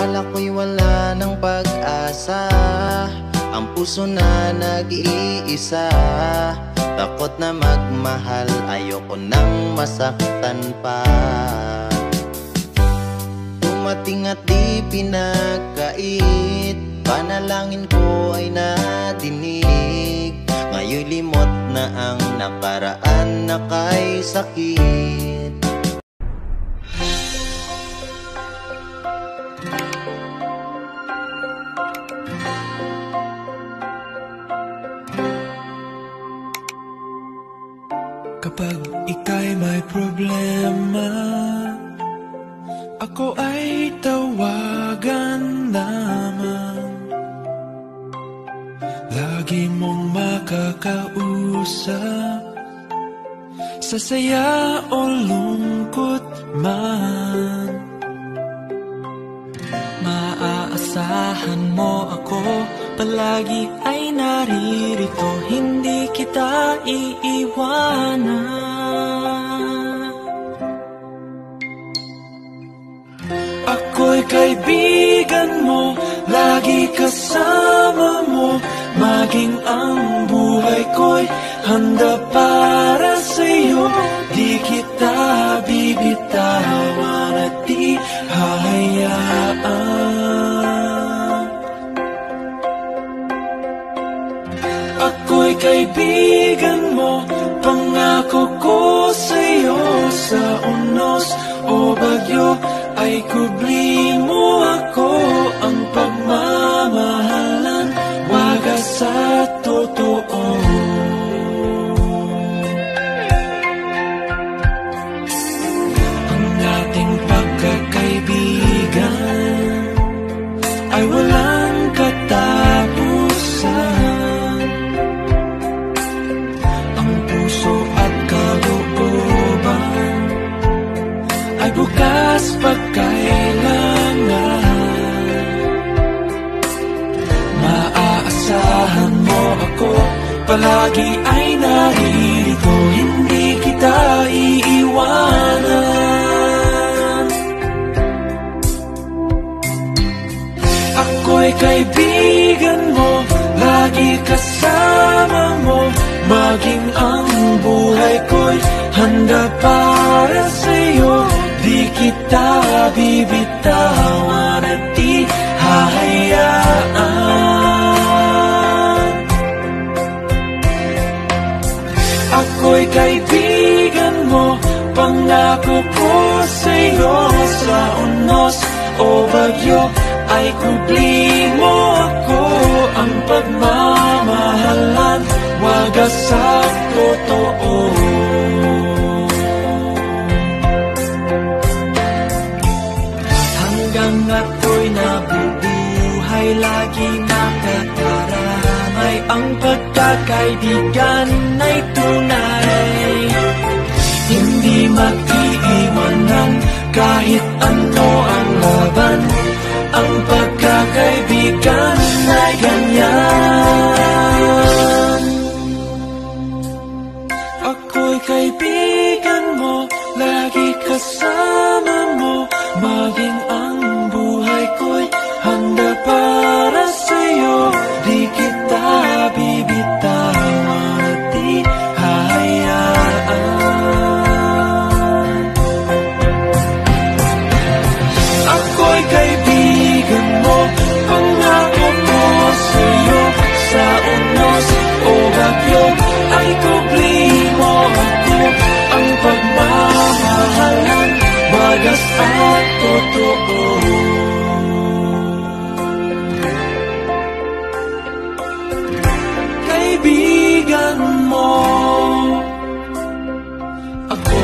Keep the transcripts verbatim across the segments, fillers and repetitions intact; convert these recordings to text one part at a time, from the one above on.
Akala ko'y wala ng pag-asa, ang puso na nag-iisa. Takot na magmahal, ayoko nang masaktan pa. Dumating at di pinagkait, panalangin ko ay nadinig. Ngayon'y limot na ang nakaraan na kay sakit. Kapag ika'y may problema, ako ay tawagan lamang. Lagi mong makakausap, sa saya o lungkot man. Maaasahan mo ako, palagi ay naririto, hindi kita iiwanan. Ako'y kaibigan mo, lagi kasama mo, maging ang buhay ko'y handa para sa'yo. Di kita bibitawan at di hahayaan. Ako'y kaibigan mo, pangako ko sa'yo. Sa unos o bagyo ay kubli mo ako. Ang pagmamahalan, wagas sa totoo. Ang ating pagkakaibigan ay walang katapusan. Ang puso at kalooban ay bukas pagkailangan. Maaasahan mo ako, palagi ay naririto, hindi kita iiwanan. Ako'y kaibigan mo, lagi kasama mo, maging ang buhay ko'y handa para sa'yo. Di kita bibitawan at di hahayaan. Ako'y kaibigan mo, pangako ko sa'yo. Sa unos o bagyo ay kubli mo ako. Ang pagmamahalan, wagas sa totoo. Hanggang ako'y nabubuhay, lagi nakakaramay. Ang pagkakaibigan ay tunay, hindi mag-iiwanan kahit ano ang laban. Ang pagkakaibigan ay ganyan. Ako'y kaibigan mo, lagi kasama mo, maging ang buhay ko'y handa para sa'yo. Di kita bibitawan at di hahayaan. Ako'y kaibigan mo, pangako ko sa'yo. Sa unos o bagyo ay kubli mo ako. Ang pagmamahalan, wagas at totoo. Kaibigan mo ako.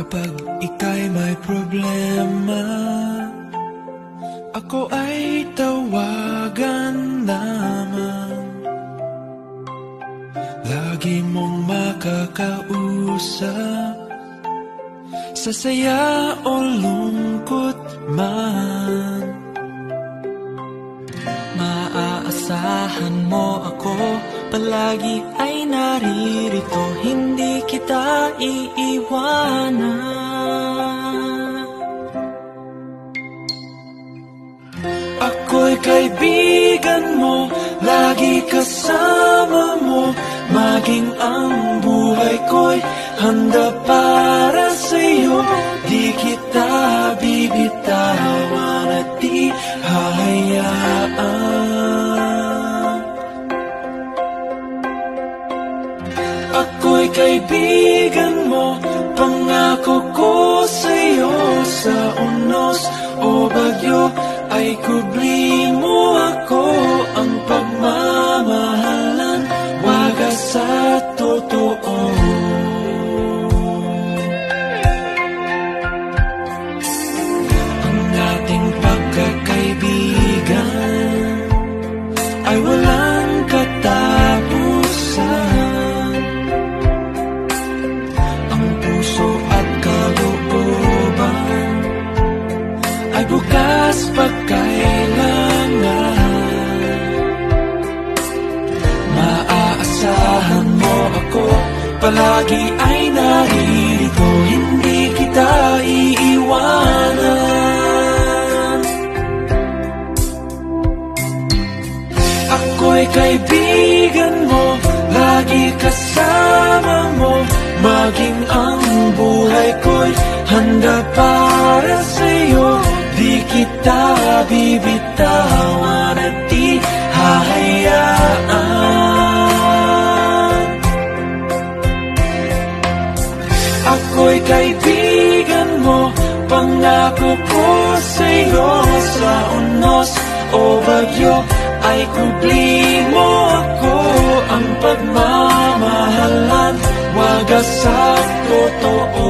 Kapag ika'y may problema, ako ay tawagan lamang. Lagi mong makakausap, sa saya o lungkot man. Maaasahan mo ako, palagi ay naririto, hindi kita iiwanan. Ako'y kaibigan mo, lagi kasama mo, maging ang buhay ko'y handa para sa'yo. Di kita bibitawan at di hahayaan. Ako'y kaibigan mo, pangako ko sa'yo. Sa unos o bagyo ay kubli mo ako. Ang pagmamahalan, wagas sa totoo. Ang ating pagkakaibigan ay walang katapusan. Ang puso at kalooban ay bukas pagkailangan. Maaasahan mo ako, palagi ay naririto, hindi kita iiwanan. Ako'y kaibigan mo, lagi kasama mo, maging ang buhay ko'y handa para sa'yo. Di kita bibitawan at di hahayaan. Ako'y kaibigan mo, pangako ko sa'yo. Sa unos o bagyo ay kubli mo ako. Ang pagmamahalan, wagas sa totoo.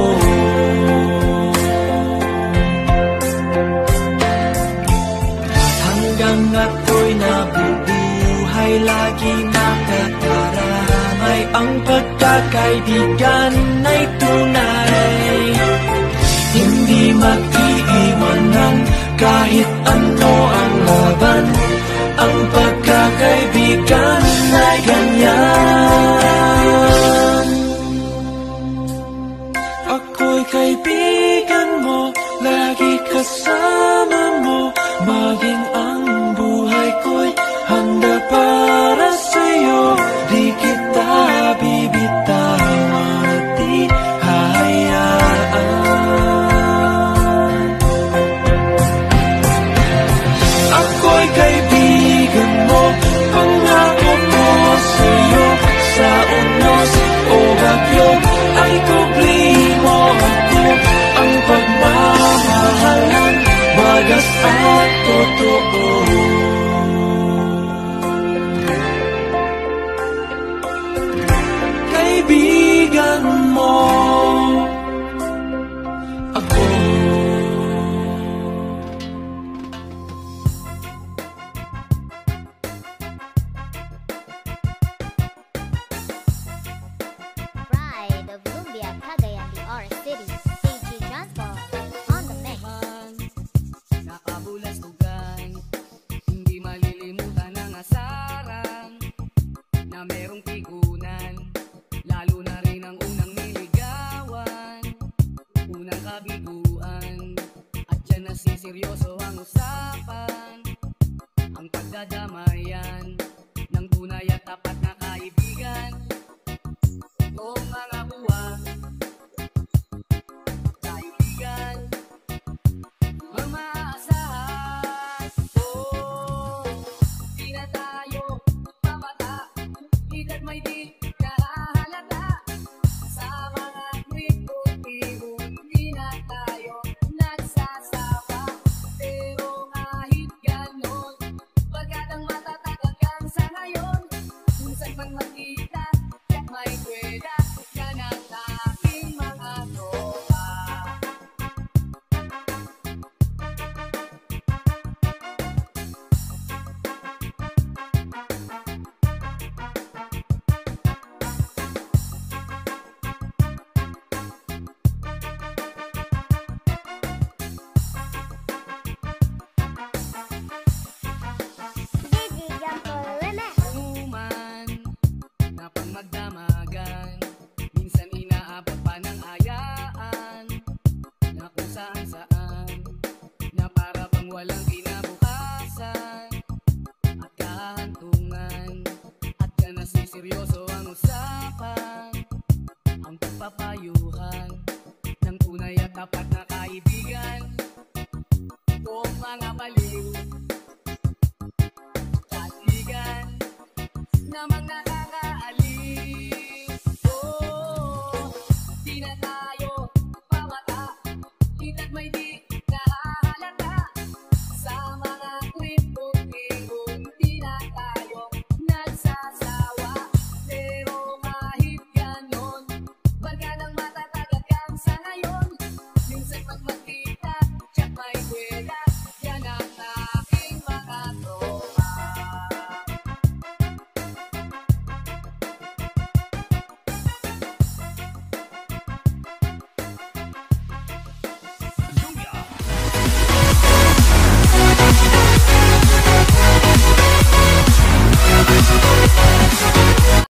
Hanggang ako'y nabubuhay, lagi nakakaramay. Ang pagkakaibigan ay tunay, hindi mag-iiwanan kahit ano ang laban. Ang pagkakaibigan ay ganyan. Ako'y kaibigan mo, lagi kasama mo, maging ang buhay ko'y handa para sa'yo. Di kita bibitawan at di hahayaan. Ako'y kaibigan mo, pangako ko sa'yo. Sa unos o bagyo ay kubli mo ako. Ang pagmamahalan, wagas at totoo. Kaibigan mo ako. Pride of Lumbia, Cagayan de Oro City, D J Johnston on the mix. Nakabulastugan, hindi malilimutan ang asaran na merong pigunan, lalo na rin ang unang niligawan, unang kabiguan, at dyan nasiseryoso ang usapan, ang pagdadamayan ng tunay at tapat na kaibigan. Noong mga buwan, kaibigan, ang maaasahan. Oh, di na tayo mamata, higit may di nahahalata. Sa mga kwento-kwento, di na tayo nagsasama. Pero kahit ganon, pagkat ang matatag hanggang sa ngayon, kung saan man magkita, may kweda ka na tayo. walang kinabukasan at kahantungan, at ka nasiseryoso ang usapan, ang pagpapayuhan ng tunay at tapat na kaibigan. Kung mga baliw katigan na mga